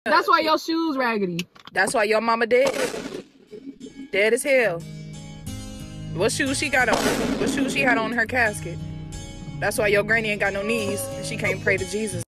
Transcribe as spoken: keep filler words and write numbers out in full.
That's why your shoes raggedy. That's why your mama dead. Dead as hell. What shoes she got on? What shoes she had on in her casket? That's why your granny ain't got no knees and she can't pray to Jesus.